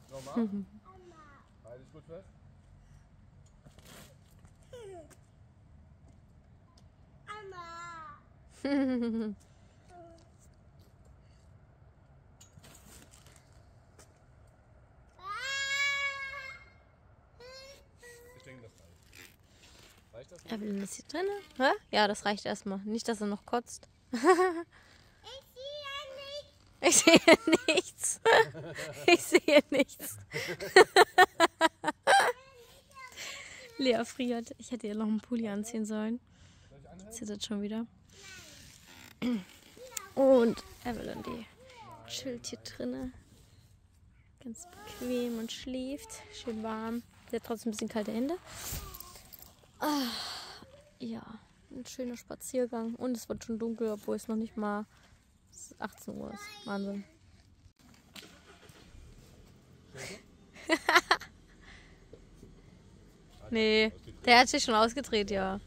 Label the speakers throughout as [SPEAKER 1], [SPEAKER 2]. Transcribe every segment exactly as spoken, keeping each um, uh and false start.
[SPEAKER 1] Nochmal. Mhm. Halt dich gut fest. Ich denke, das reicht. Reicht das?
[SPEAKER 2] Er will ein bisschen drin. Hä? Ja, das reicht erstmal. Nicht, dass er noch kotzt. Ich sehe nichts. Ich sehe nichts. Lea friert. Ich hätte ihr noch einen Pulli anziehen sollen. Jetzt zittert schon wieder. Und Evelyn, die chillt hier drinnen. Ganz bequem und schläft. Schön warm. Sie hat trotzdem ein bisschen kalte Hände. Ah, ja, ein schöner Spaziergang. Und es wird schon dunkel, obwohl es noch nicht mal achtzehn Uhr ist. Wahnsinn. Nee, der hat sich schon ausgedreht, ja.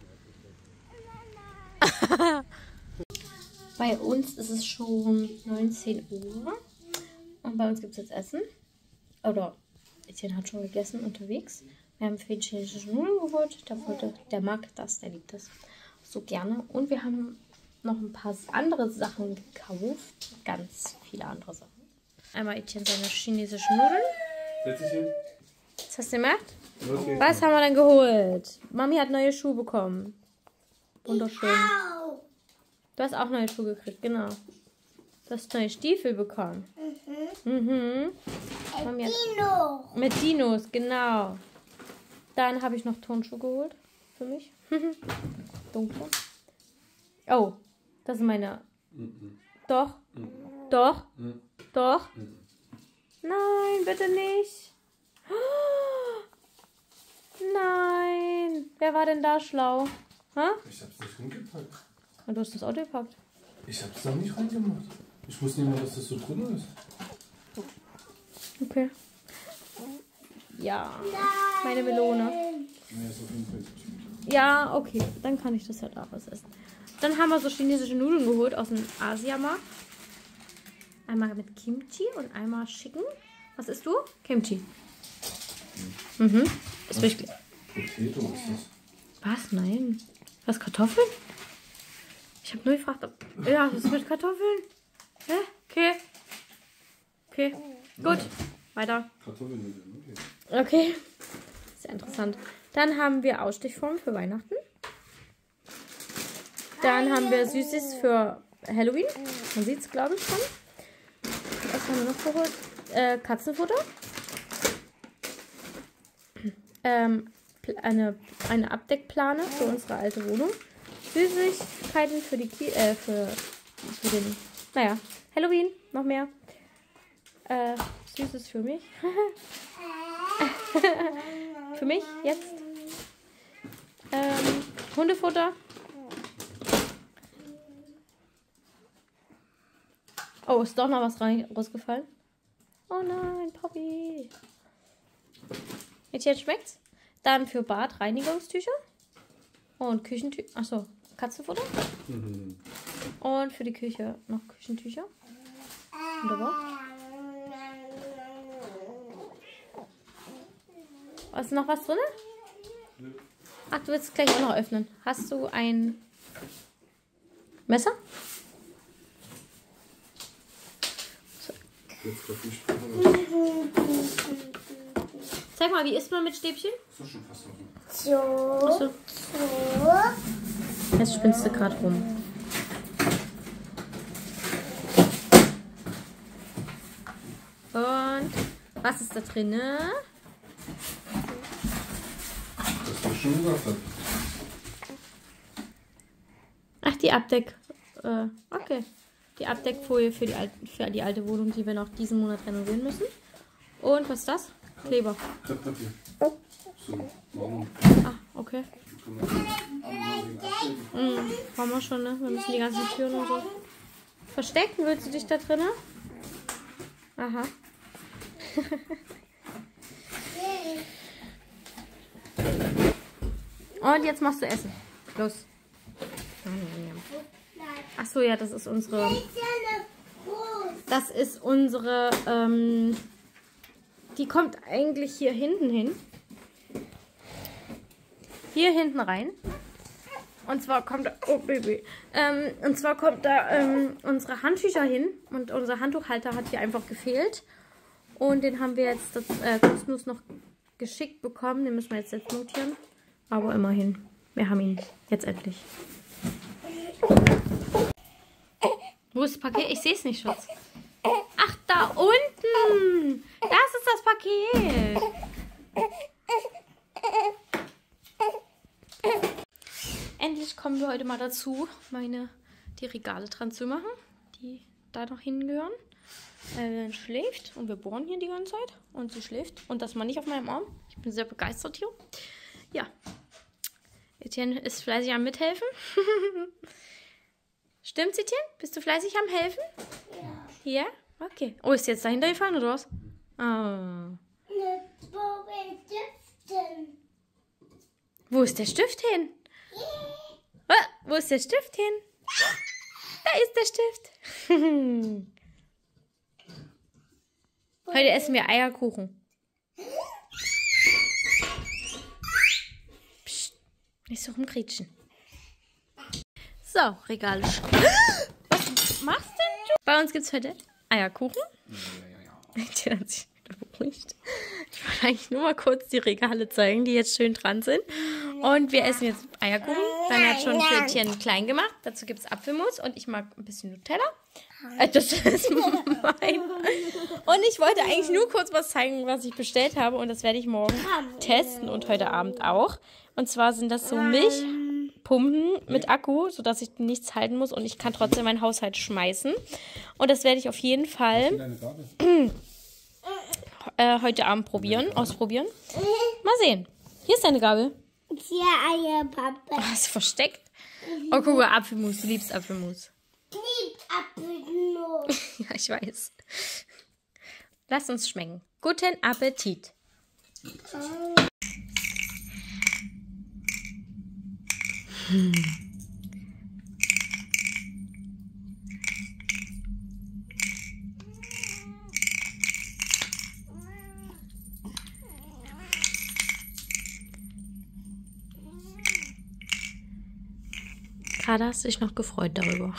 [SPEAKER 2] Bei uns ist es schon neunzehn Uhr. Und bei uns gibt es jetzt Essen. Oder Etienne hat schon gegessen unterwegs. Wir haben für ihn chinesische Nudeln geholt. Der, wollte, der mag das, der liebt das so gerne. Und wir haben noch ein paar andere Sachen gekauft. Ganz viele andere Sachen. Einmal Etienne seine chinesischen Nudeln.
[SPEAKER 1] Setz dich hin.
[SPEAKER 2] Das hast du gemerkt?
[SPEAKER 1] Okay.
[SPEAKER 2] Was haben wir dann geholt? Mami hat neue Schuhe bekommen. Wunderschön. Du hast auch neue Schuhe gekriegt, genau. Du hast neue Stiefel bekommen. Mhm. Mhm. Mami hat
[SPEAKER 3] Dino.
[SPEAKER 2] mit Dinos, genau. Dann habe ich noch Turnschuhe geholt. Für mich. Dunkle. Oh, das ist meine.
[SPEAKER 1] Mhm.
[SPEAKER 2] Doch.
[SPEAKER 1] Mhm.
[SPEAKER 2] Doch.
[SPEAKER 1] Mhm.
[SPEAKER 2] Doch.
[SPEAKER 1] Mhm.
[SPEAKER 2] Nein, bitte nicht. Nein. Wer war denn da schlau? Ha?
[SPEAKER 1] Ich hab's nicht hingepackt.
[SPEAKER 2] Du hast das Auto gepackt.
[SPEAKER 1] Ich hab's da nicht reingemacht. Ich wusste nicht mehr, dass das so drin ist.
[SPEAKER 2] Okay. Ja, meine Melone.
[SPEAKER 1] Nee, ist auf jeden Fall nicht.
[SPEAKER 2] Ja, okay. Dann kann ich das ja daraus essen. Dann haben wir so chinesische Nudeln geholt aus dem Asiamarkt. Einmal mit Kimchi und einmal Chicken. Was isst du? Kimchi. Mhm. Ist wirklich.
[SPEAKER 1] Potato ist das.
[SPEAKER 2] Was? Nein. Was? Kartoffeln? Ich habe nur gefragt, ob. Ja, das ist mit Kartoffeln. Hä? Okay. Okay. Gut. Weiter.
[SPEAKER 1] Kartoffelnudeln, okay.
[SPEAKER 2] Okay. Sehr interessant. Dann haben wir Ausstichformen für Weihnachten. Dann haben wir Süßes für Halloween. Man sieht es, glaube ich, schon. Was haben wir noch geholt? Äh, Katzenfutter. Ähm, eine, eine Abdeckplane für unsere alte Wohnung. Süßigkeiten für die Ki äh, für, für den, naja, Halloween, noch mehr. Äh, Süßes für mich. Für mich jetzt. Ähm, Hundefutter. Oh, ist doch noch was rein, rausgefallen. Oh nein, Poppy. Jetzt schmeckt's. Dann für Bad Reinigungstücher. Und Küchentücher. Achso, Katzenfutter.
[SPEAKER 1] Mhm.
[SPEAKER 2] Und für die Küche noch Küchentücher. Wunderbar. Ist noch was drin? Ach, du willst es gleich auch noch öffnen. Hast du ein Messer?
[SPEAKER 1] Jetzt kommt die Sprache.
[SPEAKER 2] Zeig mal, wie isst man mit Stäbchen?
[SPEAKER 1] Ist doch schon fast offen.
[SPEAKER 3] So.
[SPEAKER 2] Achso.
[SPEAKER 3] So.
[SPEAKER 2] Jetzt spinnst du gerade rum. Und was ist da drin?
[SPEAKER 1] Das war schon gesagt. Hat.
[SPEAKER 2] Ach, die Abdeck. Äh, okay. Die Abdeckfolie für die, Al für die alte Wohnung, die wir noch diesen Monat renovieren müssen. Und was ist das? Kleber.
[SPEAKER 1] Krepppapier. So, warum?
[SPEAKER 2] Ah, okay.
[SPEAKER 1] Kann man
[SPEAKER 2] Mhm, brauchen wir schon, ne? Wir müssen die ganzen Türen und so. Verstecken willst du dich da drinnen? Aha. Und jetzt machst du Essen. Los. Ach so, ja, das ist unsere. Das ist unsere ähm, Die kommt eigentlich hier hinten hin. Hier hinten rein. Und zwar kommt da, oh Baby, ähm, und zwar kommt da ähm, unsere Handtücher hin. Und unser Handtuchhalter hat hier einfach gefehlt. Und den haben wir jetzt das, äh, kostenlos noch geschickt bekommen. Den müssen wir jetzt, jetzt notieren. Aber immerhin, wir haben ihn jetzt endlich. Wo ist das Paket? Ich sehe es nicht, Schatz. Ach, da unten. Das ist das Paket. Endlich kommen wir heute mal dazu, meine die Regale dran zu machen, die da noch hingehören. Äh, schläft und wir bohren hier die ganze Zeit und sie schläft und das mal nicht auf meinem Arm. Ich bin sehr begeistert hier. Ja, Etienne ist fleißig am Mithelfen. Stimmt's, Etienne? Bist du fleißig am Helfen? Ja. Ja? Okay. Oh, ist jetzt dahinter gefahren oder was? Oh. Wo ist der Stift hin? Oh, wo ist der Stift hin? Da ist der Stift. Heute essen wir Eierkuchen. Psst, nicht so rumkrietschen. So, Regale. Was machst denn du? Bei uns gibt es heute Eierkuchen. Der hat sich wieder beruhigt. Ich wollte eigentlich nur mal kurz die Regale zeigen, die jetzt schön dran sind. Und wir essen jetzt Eierkuchen. Dann hat schon Pfötchen klein gemacht. Dazu gibt es Apfelmus und ich mag ein bisschen Nutella. Äh, das ist mein. Und ich wollte eigentlich nur kurz was zeigen, was ich bestellt habe. Und das werde ich morgen testen und heute Abend auch. Und zwar sind das so Milchpumpen mit Akku, sodass ich nichts halten muss. Und ich kann trotzdem meinen Haushalt schmeißen. Und das werde ich auf jeden Fall äh, heute Abend probieren, ausprobieren. Mal sehen. Hier ist deine Gabel.
[SPEAKER 3] Ja, Eier, Papa.
[SPEAKER 2] Oh, ist versteckt. Oh, guck mal, Apfelmus. Du liebst Apfelmus.
[SPEAKER 3] Ich lieb Apfelmus.
[SPEAKER 2] Ja, ich weiß. Lass uns schmecken. Guten Appetit. Hm. Gerade hast du dich noch gefreut darüber.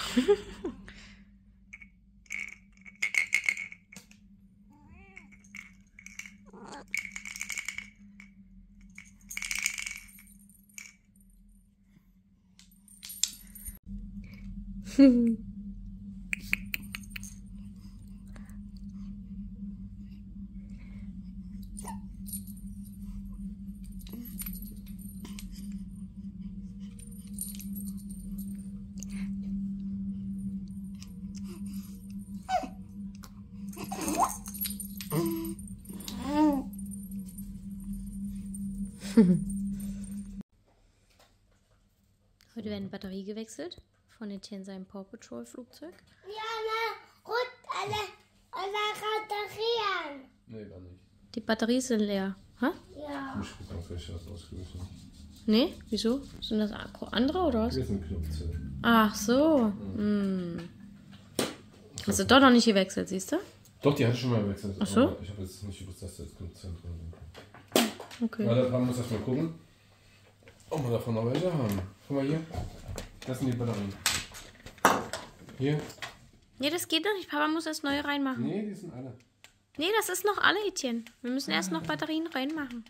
[SPEAKER 2] Heute werden Batterie gewechselt von Etienne seinem Paw Patrol Flugzeug.
[SPEAKER 3] Ja, na, gut, alle, alle Batterien.
[SPEAKER 1] Nee, gar nicht.
[SPEAKER 2] Die Batterien sind leer. Hä?
[SPEAKER 3] Ja.
[SPEAKER 1] Ich gucke mal, vielleicht was ausgelöst hat.
[SPEAKER 2] Nee, wieso? Sind das andere oder was?
[SPEAKER 1] Hier ist ein Knopfzelle.
[SPEAKER 2] Ach so. Mhm. Hm. Hast du doch noch nicht gewechselt, siehst du?
[SPEAKER 1] Doch, die hatte ich schon mal gewechselt.
[SPEAKER 2] Ach so?
[SPEAKER 1] Aber ich habe jetzt nicht gewusst, dass da jetzt Knopfzellen drin sind.
[SPEAKER 2] Okay.
[SPEAKER 1] Na, da muss ich erstmal gucken, ob wir davon noch welche haben. Guck mal hier. Das sind die Batterien. Hier.
[SPEAKER 2] Nee, das geht noch nicht. Papa muss erst neue reinmachen.
[SPEAKER 1] Nee, die sind alle.
[SPEAKER 2] Nee, das ist noch alle, Etienne. Wir müssen erst noch Batterien reinmachen.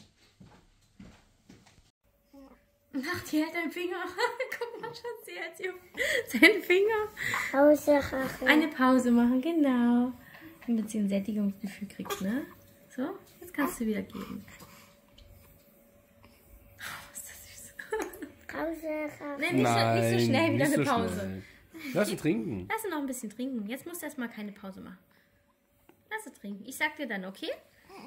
[SPEAKER 2] Ach, die hält deinen Finger. Guck mal, Schatz, sie hält hier seinen Finger.
[SPEAKER 3] Pause machen.
[SPEAKER 2] Eine Pause machen, genau. Damit sie ein Sättigungsgefühl kriegt, ne? So, jetzt kannst du wieder geben. Oh, ist das süß.
[SPEAKER 3] Pause machen.
[SPEAKER 2] Nee, nicht, so, nicht so schnell wieder
[SPEAKER 1] nicht
[SPEAKER 2] eine
[SPEAKER 1] so
[SPEAKER 2] Pause.
[SPEAKER 1] schnell. Lass sie trinken.
[SPEAKER 2] Lass sie noch ein bisschen trinken. Jetzt musst du erstmal keine Pause machen. Lass sie trinken. Ich sag dir dann, okay?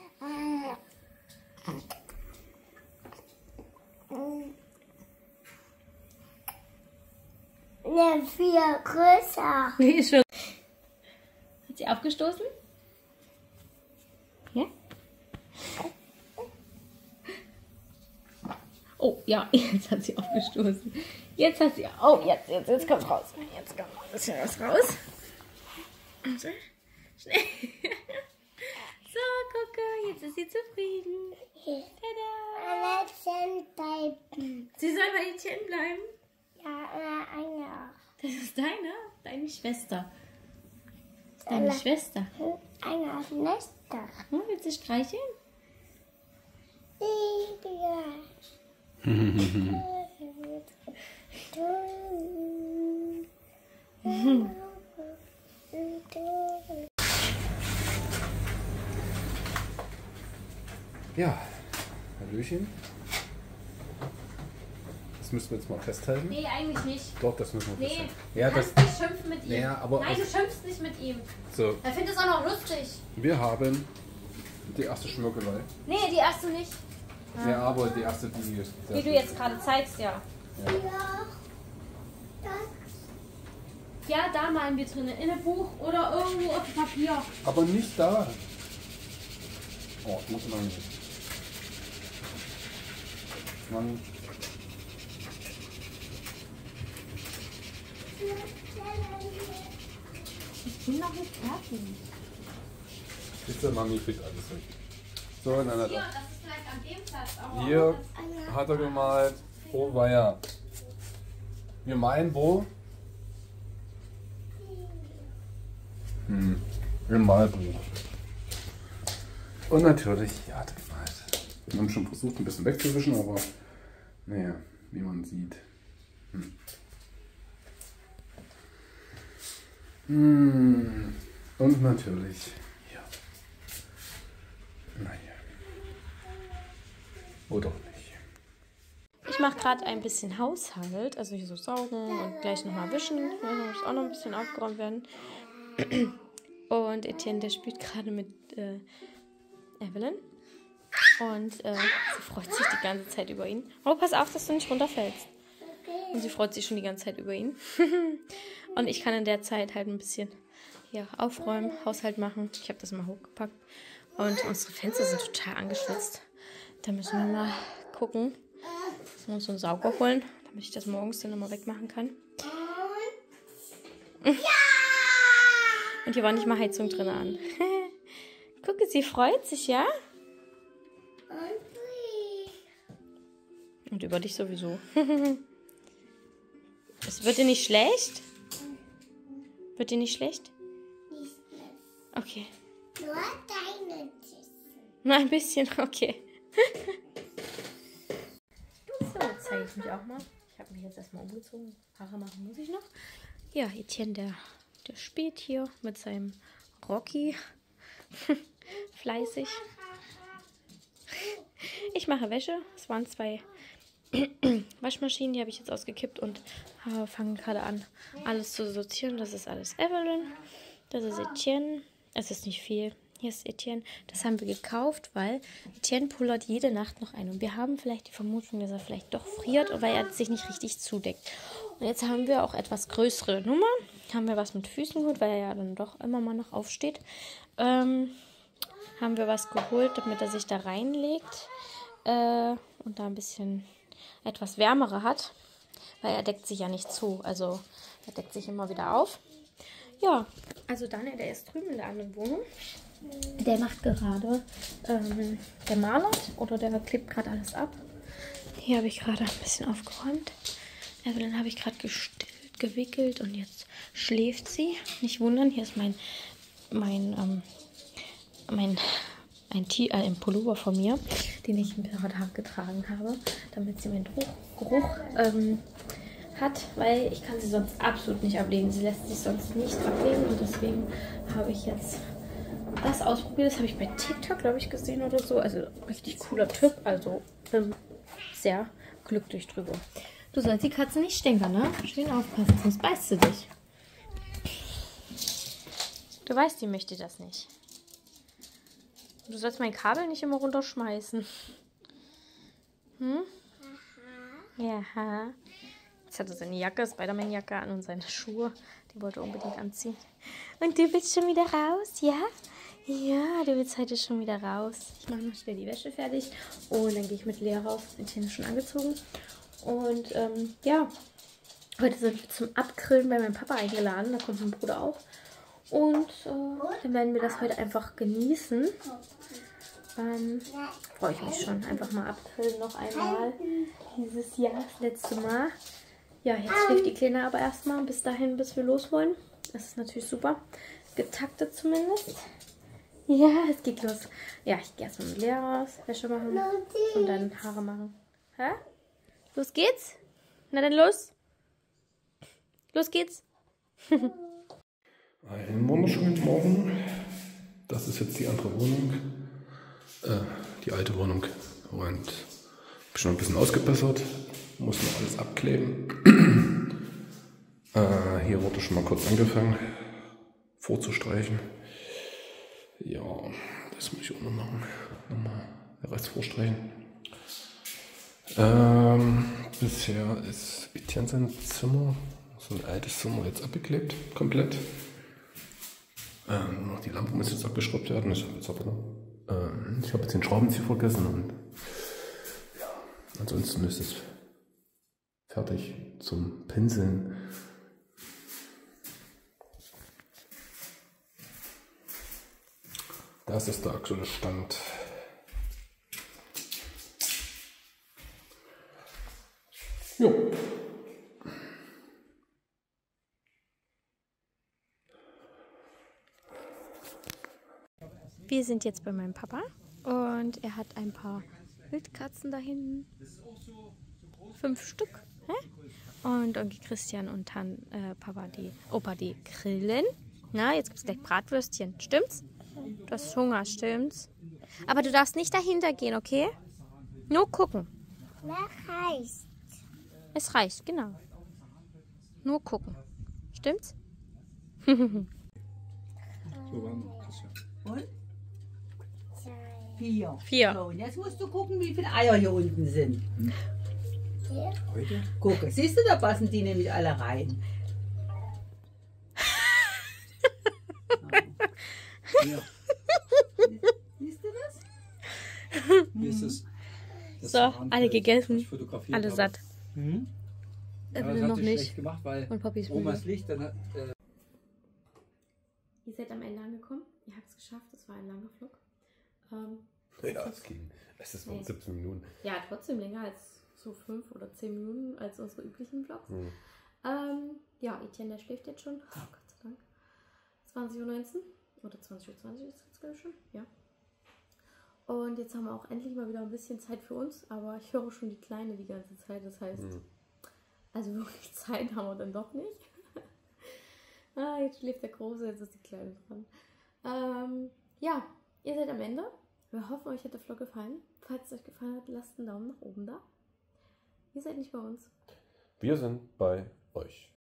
[SPEAKER 3] Ne, viel größer.
[SPEAKER 2] Nee, ist schon. Hat sie aufgestoßen? Ja? Oh, ja, jetzt hat sie aufgestoßen. Jetzt hat sie. Oh, jetzt, jetzt, jetzt kommt raus. Jetzt kommt ein bisschen was raus. Also, schnell. So, gucke, sie zufrieden? Tada!
[SPEAKER 3] Etienne bleiben.
[SPEAKER 2] Sie soll bei Etienne bleiben?
[SPEAKER 3] Ja, äh, eine auch.
[SPEAKER 2] Das ist deine? Deine Schwester. Das ist deine
[SPEAKER 3] Eine.
[SPEAKER 2] Schwester.
[SPEAKER 3] Eine aus dem Nest.
[SPEAKER 2] Hm, willst du streicheln?
[SPEAKER 1] Ja, Hallöchen. Das müssen wir jetzt mal festhalten.
[SPEAKER 2] Nee, eigentlich nicht.
[SPEAKER 1] Doch, das müssen wir
[SPEAKER 2] Nee,
[SPEAKER 1] festhalten.
[SPEAKER 2] du
[SPEAKER 1] Ja, das,
[SPEAKER 2] kannst nicht schimpfen mit ihm.
[SPEAKER 1] Ja, aber
[SPEAKER 2] Nein, du
[SPEAKER 1] aus-
[SPEAKER 2] schimpfst nicht mit ihm.
[SPEAKER 1] so,
[SPEAKER 2] Er findet es auch noch lustig.
[SPEAKER 1] wir haben die erste Schmöckelei.
[SPEAKER 2] Nee, die erste nicht.
[SPEAKER 1] Ja, aber die erste, die...
[SPEAKER 2] Wie du jetzt gerade zeigst, ja.
[SPEAKER 3] Ja. Das.
[SPEAKER 2] Ja, da malen wir drin. In einem Buch oder irgendwo auf Papier.
[SPEAKER 1] Aber nicht da. Oh, ich muss mal nicht. Mann.
[SPEAKER 2] Ich bin noch nicht fertig.
[SPEAKER 1] Bitte, Mami kriegt alles weg. So, na, na,
[SPEAKER 2] Hier,
[SPEAKER 1] na.
[SPEAKER 2] das ist vielleicht an dem Platz. Aber
[SPEAKER 1] Hier hat er gemalt. Oh, weia. Wir meinen wo? Hm, im Malbuch. Und natürlich, ja, hat er gemalt. Wir haben schon versucht, ein bisschen wegzuwischen, aber naja, wie man sieht. Hm. Hm. Und natürlich, ja. Naja. Oder auch nicht.
[SPEAKER 2] ich mache gerade ein bisschen Haushalt. Also hier so saugen und gleich nochmal wischen. Ja, da muss auch noch ein bisschen aufgeräumt werden. Und Etienne, der spielt gerade mit äh, Evelyn. Und äh, sie freut sich die ganze Zeit über ihn. Oh, pass auf, dass du nicht runterfällst. Und sie freut sich schon die ganze Zeit über ihn. Und ich kann in der Zeit halt ein bisschen ja, aufräumen, Haushalt machen. Ich habe das mal hochgepackt. Und unsere Fenster sind total angeschwitzt. Da müssen wir mal gucken. Müssen wir uns so einen Sauger holen, damit ich das morgens dann nochmal wegmachen kann. Und hier war nicht mal Heizung drin an. Gucke, sie freut sich, ja? Und über dich sowieso. Es wird dir nicht schlecht? Wird dir nicht schlecht? Okay.
[SPEAKER 3] Nur deine Tüte.
[SPEAKER 2] Na, ein bisschen, okay. So, jetzt zeige ich mich auch mal. Ich habe mich jetzt erstmal umgezogen. Haare machen muss ich noch. Ja, Etienne, der, der spielt hier mit seinem Rocky. Fleißig. Ich mache Wäsche. Es waren zwei Waschmaschinen, die habe ich jetzt ausgekippt und äh, fange gerade an, alles zu sortieren. Das ist alles Evelyn. Das ist Etienne. Es ist nicht viel. Hier ist Etienne. Das haben wir gekauft, weil Etienne pullert jede Nacht noch ein. Und wir haben vielleicht die Vermutung, dass er vielleicht doch friert, weil er sich nicht richtig zudeckt. Und jetzt haben wir auch etwas größere Nummer. Haben wir was mit Füßen geholt, weil er ja dann doch immer mal noch aufsteht. Ähm, haben wir was geholt, damit er sich da reinlegt. Äh, und da ein bisschen etwas wärmere hat. Weil er deckt sich ja nicht zu. Also er deckt sich immer wieder auf. Ja, also Daniel, der ist drüben in der anderen Wohnung. Der macht gerade, ähm, der malert oder der klebt gerade alles ab. Hier habe ich gerade ein bisschen aufgeräumt. Evelyn habe ich gerade gestillt, gewickelt und jetzt schläft sie. Nicht wundern, hier ist mein, mein, ähm, mein, ein, T- äh, ein Pullover von mir, den ich ein paar Tage getragen habe, damit sie meinen Geruch, Geruch ähm, hat, weil ich kann sie sonst absolut nicht ablegen. Sie lässt sich sonst nicht ablegen und deswegen habe ich jetzt das ausprobiert. Das habe ich bei TikTok, glaube ich, gesehen oder so. Also richtig cooler Tipp. Also bin sehr glücklich drüber. Du sollst die Katze nicht stänkern, ne? Schön aufpassen, sonst beißt sie dich. Du weißt, die möchte das nicht. Du sollst mein Kabel nicht immer runterschmeißen. Hm? Ja. Jetzt hat er seine Jacke, Spider-Man-Jacke an und seine Schuhe. Die wollte er unbedingt anziehen. Und du willst schon wieder raus, ja? Ja, du willst heute schon wieder raus. Ich mache noch schnell die Wäsche fertig und dann gehe ich mit Lea raus. Sind hier schon angezogen. Und ähm, ja, heute sind wir zum Abgrillen bei meinem Papa eingeladen. Da kommt mein Bruder auch. Und äh, dann werden wir das heute einfach genießen. Ähm, freue ich mich schon. Einfach mal abgrillen noch einmal. Dieses Jahr, das letzte Mal. Ja, jetzt schläft die Kleine aber erstmal bis dahin, bis wir los wollen. Das ist natürlich super. Getaktet zumindest. Ja, es geht los. Ja, ich gehe erstmal mit Lea raus, Wäsche machen und dann Haare machen. Hä? Los geht's? Na dann los. Los geht's.
[SPEAKER 1] Einen wunderschönen Morgen. Das ist jetzt die andere Wohnung. Äh, die alte Wohnung. Und bin schon ein bisschen ausgebessert. Muss noch alles abkleben. äh, hier wurde schon mal kurz angefangen vorzustreichen. Ja, das muss ich auch noch machen. Nochmal den Rest vorstreichen. Ähm, bisher ist Etienne sein Zimmer, so ein altes Zimmer, jetzt abgeklebt, komplett. Ähm, noch die Lampe muss jetzt abgeschraubt werden. Ich habe jetzt, aber, ähm, ich hab jetzt den Schraubenzieher vergessen und ja, ansonsten ist es fertig zum Pinseln. Das ist der aktuelle Stand. Jo.
[SPEAKER 2] Wir sind jetzt bei meinem Papa und er hat ein paar Wildkatzen da hinten. Fünf Stück. Hä? Und Onkel Christian und Tan, äh, Papa, die, Opa, die grillen. Na, jetzt gibt es gleich Bratwürstchen. Stimmt's? Du hast Hunger, stimmt's? Aber du darfst nicht dahinter gehen, okay? Nur gucken.
[SPEAKER 3] Was heißt?
[SPEAKER 2] Es reicht, genau. Nur gucken. Stimmt's?
[SPEAKER 4] So waren wir, Christian.
[SPEAKER 5] Und?
[SPEAKER 3] Zwei.
[SPEAKER 5] Vier.
[SPEAKER 2] Vier.
[SPEAKER 5] So, und jetzt musst du gucken, wie viele Eier hier unten sind.
[SPEAKER 3] Hier.
[SPEAKER 4] Heute?
[SPEAKER 5] Gucke, siehst du, da passen die nämlich alle rein.
[SPEAKER 4] Ja.
[SPEAKER 5] Siehst du das?
[SPEAKER 4] Wie ist es? Das
[SPEAKER 2] So,
[SPEAKER 4] Warnfeld,
[SPEAKER 2] alle gegessen.
[SPEAKER 4] das ich fotografiert
[SPEAKER 2] Alle
[SPEAKER 4] habe.
[SPEAKER 2] satt.
[SPEAKER 5] Mhm.
[SPEAKER 2] Äh,
[SPEAKER 4] Ja, das
[SPEAKER 2] noch
[SPEAKER 4] hat sich
[SPEAKER 2] nicht.
[SPEAKER 4] schlecht gemacht, weil
[SPEAKER 2] Und Papi ist
[SPEAKER 4] Omas
[SPEAKER 2] müde.
[SPEAKER 4] Licht, dann hat, äh,
[SPEAKER 2] Ihr seid am Ende angekommen. Ihr habt es geschafft. Es war ein langer Vlog. Ähm,
[SPEAKER 1] Ja, es ging. Es ist nur siebzehn Minuten.
[SPEAKER 2] ja, trotzdem länger als so fünf oder zehn Minuten als unsere üblichen Vlogs.
[SPEAKER 1] Mhm.
[SPEAKER 2] Ähm, ja, Etienne, der schläft jetzt schon. Oh, Gott sei Dank. zwanzig Uhr neunzehn oder zwanzig Uhr zwanzig ist jetzt, glaube ich, schon. Ja. Und jetzt haben wir auch endlich mal wieder ein bisschen Zeit für uns. Aber ich höre schon die Kleine die ganze Zeit. Das heißt,
[SPEAKER 1] Mhm.
[SPEAKER 2] also wirklich Zeit haben wir dann doch nicht. Ah, jetzt schläft der Große, jetzt ist die Kleine dran. Ähm, ja, ihr seid am Ende. Wir hoffen, euch hat der Vlog gefallen. Falls es euch gefallen hat, lasst einen Daumen nach oben da. Ihr seid nicht bei uns.
[SPEAKER 1] Wir sind bei euch.